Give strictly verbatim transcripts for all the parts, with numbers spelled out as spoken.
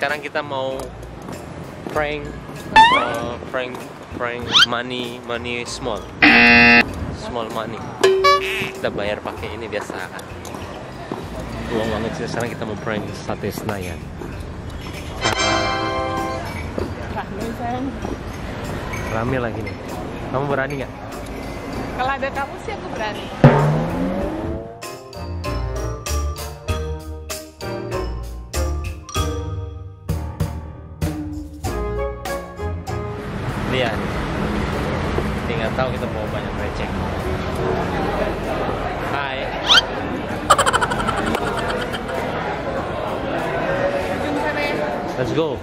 sekarang kita mau prank, uh, prank, prank money, money small, small money. Kita bayar pakai ini biasa kan. Uang banget sih. Sekarang kita mau prank Sate Senayan. Rame sayang. Rame lagi nih. Kamu berani nggak? Kalau ada kamu sih aku berani. Lihat nih. Tinggal tahu kita mau banyak receh. Hai. Let's go.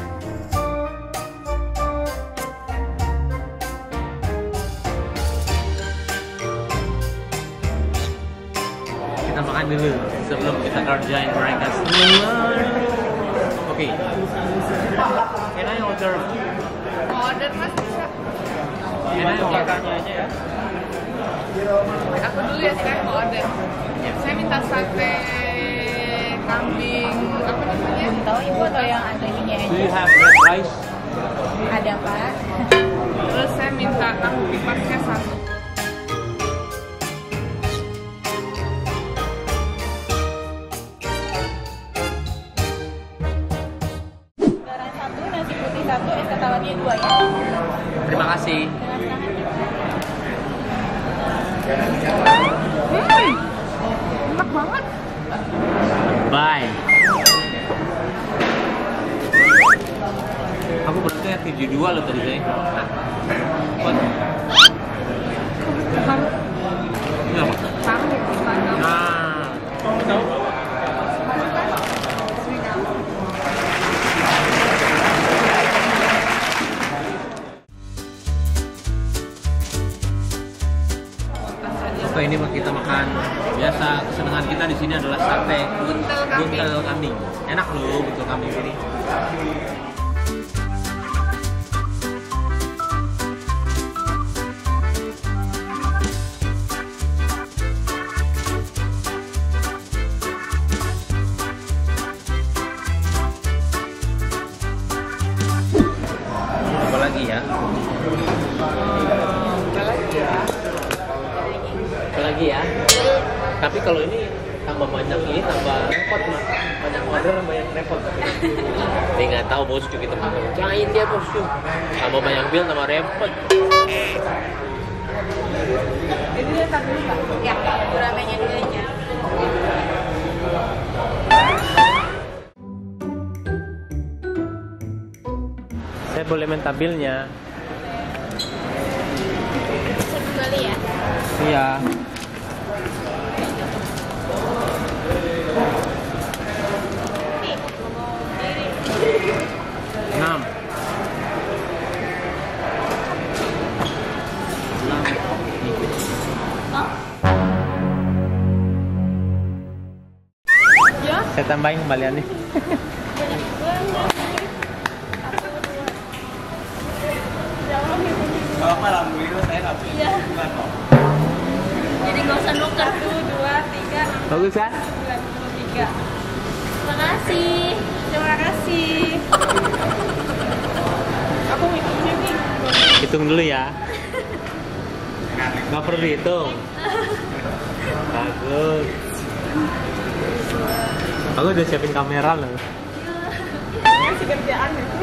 Kita makan dulu sebelum kita kerjain mereka semua. Oke. Okay. Can I order? Order mas bisa. Can I ordernya aja ya? Aku dulu ya sekarang mau order. Ya. Saya minta sate kambing apa namanya? Tahu ibu atau yang ada ininya Do aja? you have red rice? Ada pak. Terus saya minta tahu pipasnya satu. Garam satu, nasi putih satu, es teh tawarnya dua ya. Terima kasih. Dengan senang hati. Hmm, enak banget. Bye. Aku berarti ya tujuh dua loh tadi saya. What? Ini apa? Tahu, tahu. Nah, kamu tahu? Oke, ini kita makan. Biasa kesenangan kita di sini adalah sate Buntel kambing. buntel kambing. Enak loh buntel kambing ini. Apa lagi ya? Apa lagi ya? Tapi kalau ini tambah banyak ini tambah repot mas. Banyak order tambah yang repot. Tapi nggak tahu bosku kita mau ngapain dia bosku. Tambah banyak bill tambah repot. Jadi dia tak dulu pak. Ya, guramenya dulu aja. Saya boleh minta billnya? Satu kali ya. Iya. Enam. Ya. Saya tambahin kembaliannya. Kalau malam itu saya nggak punya Iya. bukan kok. Jadi nggak usah nuker. Satu, dua, tiga, Bagus kan? sembilan puluh tiga. Terima kasih. Terima kasih. Aku ngitungnya nih. Hitung dulu ya. Nggak perlu dihitung. Bagus. Aku udah siapin kamera loh. Dikasih kerjaan gitu.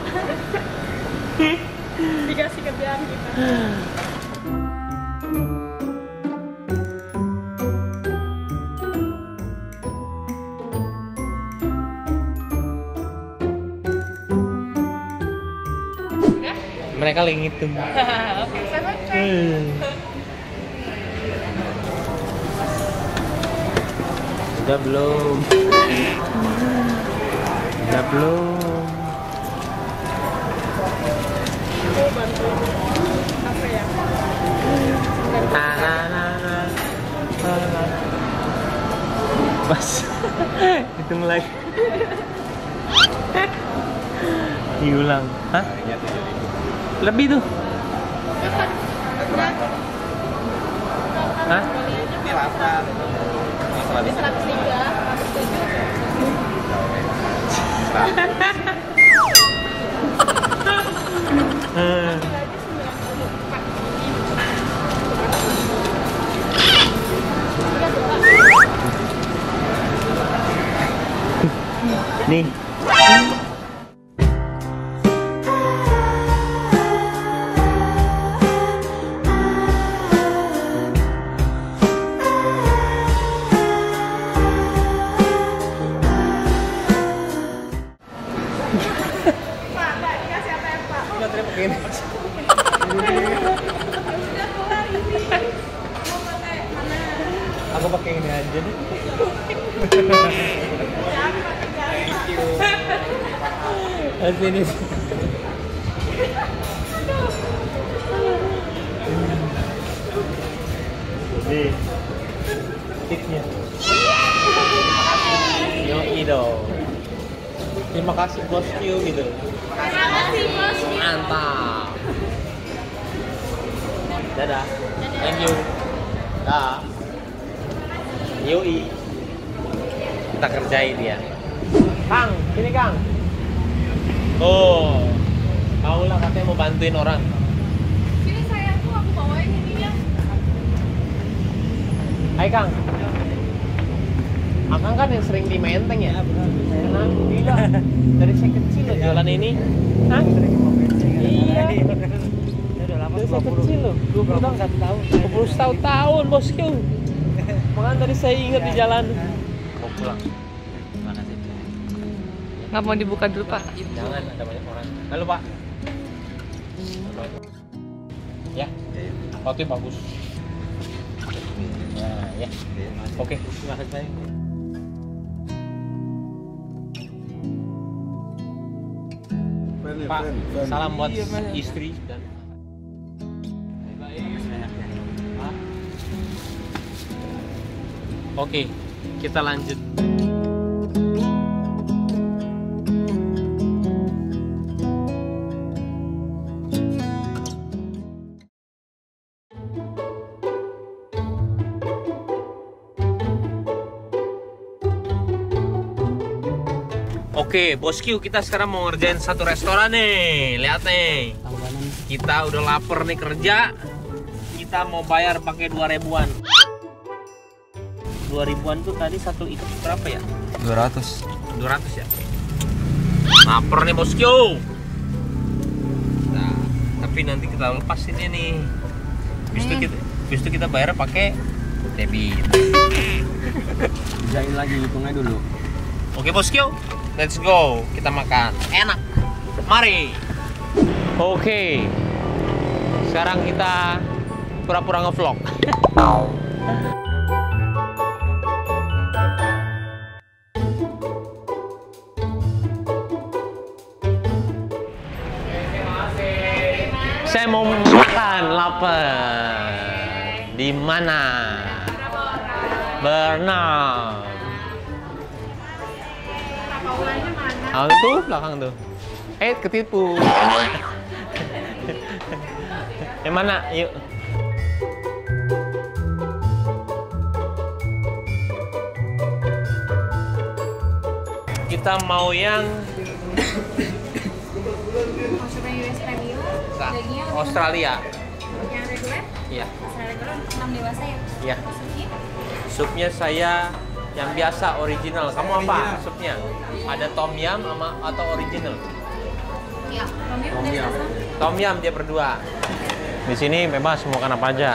Dikasih kerjaan kita. Mereka lagi ngitung. Oke, saya cek. Hmm. Udah belum? Udah belum? Aku bantuin apa ya? Na, na, na, na. Pas. Hitung lagi. Diulang. Hah? Lebih tuh. Hah? Ini delapan. seratus tiga, seratus tujuh. Jakarta. Hmm. Nih. Aku pakai ini aja deh. Thank you. Sini. Nih, tipnya. Yoi dong. Terima kasih bosku gitu. Terima kasih bosku. Mantap. Dadah. Thank you. Dah. Yoi. Kita kerjain dia. Kang, sini Kang. Oh, kau lah katanya mau bantuin orang. Sini sayangku, aku bawain ininya. Hai Kang. Akang kan yang sering di Menteng ya? Benar. Gila. Dari saya kecil loh jualan ini. Hah? Iya. Dari saya kecil loh. dua puluh tahun, satu tahun. dua puluh tahun, tahun bosku. Makanya tadi saya ingat di jalan. Mau pulang. Mana sih? Nggak mau dibuka dulu, Pak? Jangan, ada banyak orang. Halo Pak. Ya, fotonya bagus. Nah, ya. Oke, terima kasih. Pak, salam buat istri dan oke, kita lanjut. Oke, bosku, kita sekarang mau ngerjain satu restoran nih. Lihat nih. Kita udah lapar nih kerja. Kita mau bayar pakai dua ribuan. dua ribuan tuh tadi satu ikat berapa ya? dua ratus. dua ratus ya? Lapar nih bosku. Nah, tapi nanti kita lepas ini nih. Habis itu kita, habis itu kita bayar pakai debit. Jain lagi, hitungnya dulu. Oke bosku, let's go. Kita makan. Enak. Mari. Oke. Sekarang kita pura-pura nge-vlog. Saya mau makan, lapar. Di mana? Berenang. Ah, tuh belakang tuh. Eh, ketipu. Yang mana? Yuk. Kita mau yang Maksudnya U S Premium, dagingnya Australia. yang reguler, Iya. Australia reguler untuk enam dewasa ya? Iya. Supnya? Supnya saya yang biasa original. Kamu apa supnya? Ada tom yum sama atau original? Iya, Tom Yum Tom dari Yum. Sasa. Tom yum dia berdua. Di sini bebas mau makan apa aja.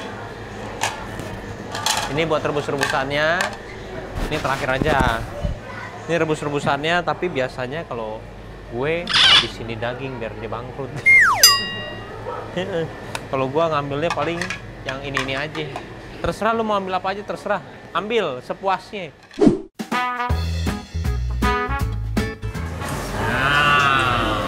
Ini buat rebus-rebusannya. Ini terakhir aja. Ini rebus-rebusannya, tapi biasanya kalau gue di sini daging biar dia bangkrut. Kalau gue ngambilnya paling yang ini-ini aja. Terserah lu mau ambil apa aja, terserah. Ambil sepuasnya. Nah.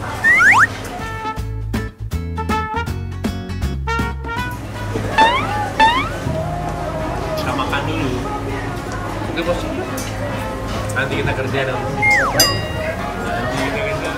Kita makan dulu. Oke bos. Nanti kita kerja dong. Nanti kita kerja.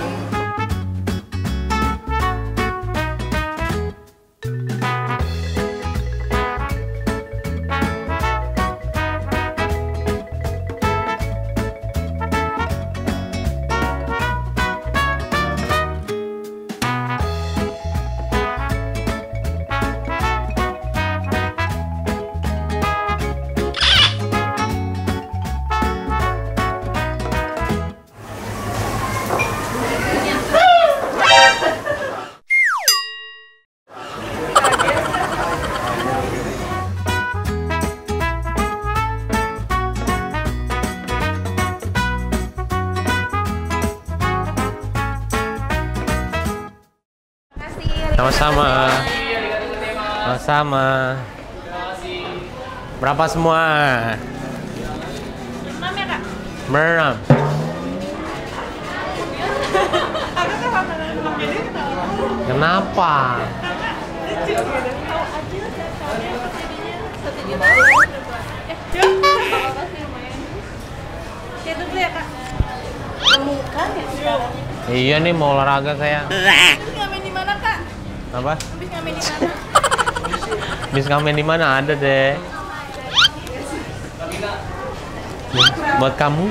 Sama-sama. Sama-sama. Berapa semua? Enam ya, Kak? Merenam. Kenapa? Iya nih mau olahraga saya. Habis ngamen di mana, Kak? Apa? Habis ngamen di mana? Bis ngamen di mana ada deh. Buat kamu.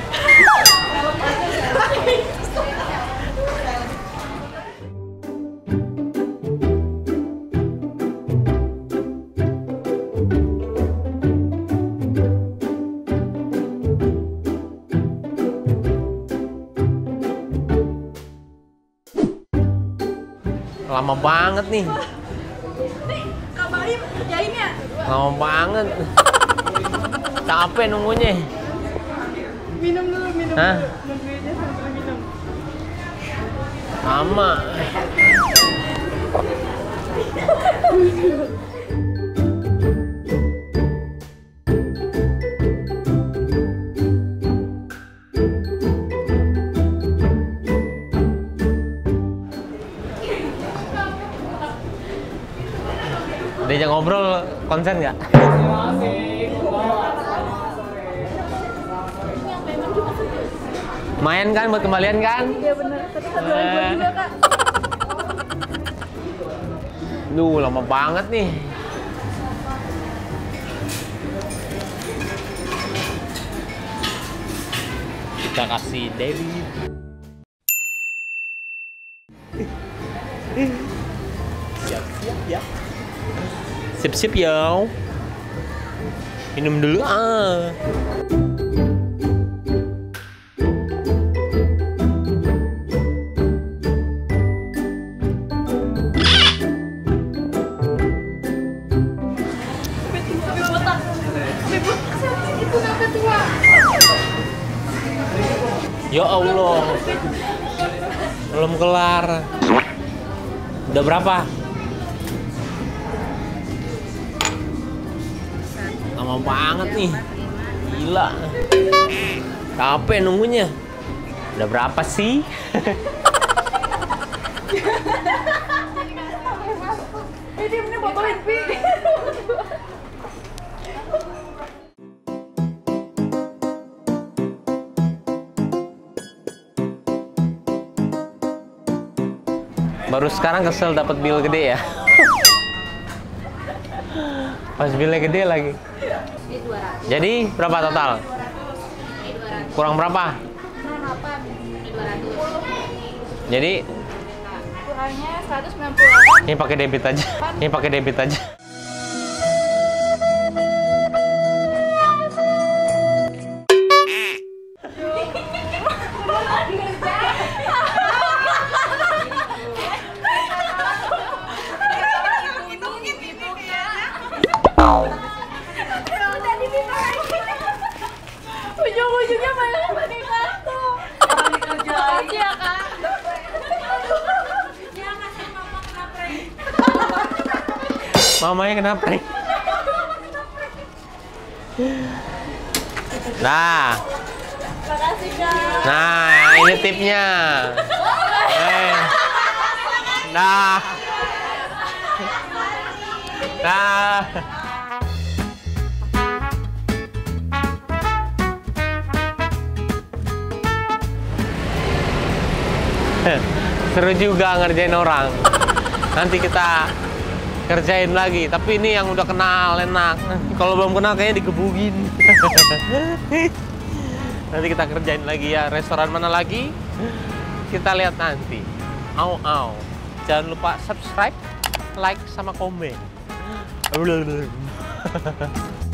Lama banget nih. Nih, Kak Baim kerjain ya? Lama banget. Capek nunggunya. Minum dulu, minum Hah? dulu. Nungguinnya sambil minum. Lama. Diajak ngobrol konsen nggak? Main kan buat kembalian kan? Iya benar. Tadi satu ribuan juga, Kak. Duh, lama banget nih. Kita kasih Dewi. Siap-siap ya. Sip-sip ya. Minum dulu ah. Ya Allah. Belum kelar. Udah berapa? Lama banget nih. Gila. Capek nunggunya. Udah berapa sih? Ini bener botolin, Pi. Baru sekarang kesel dapat bill gede ya. Pas billnya gede lagi. Jadi berapa total? Kurang berapa? Jadi Kurangnya seratus sembilan puluh delapan. ini pakai debit aja. Ini pakai debit aja. Ujung-ujungnya malah pakai kartu. Makasih ya, Kak. Jangan kasih mama kena prank. Mamanya kenapa? Nah, Makasih, Kak. nah ini tipnya. Eh. Nah, nah. Seru juga ngerjain orang. Nanti kita kerjain lagi. Tapi ini yang udah kenal enak. Kalau belum kenal kayaknya digebugin. Nanti kita kerjain lagi ya. Restoran mana lagi? Kita lihat nanti. Au au. Jangan lupa subscribe, like, sama komen.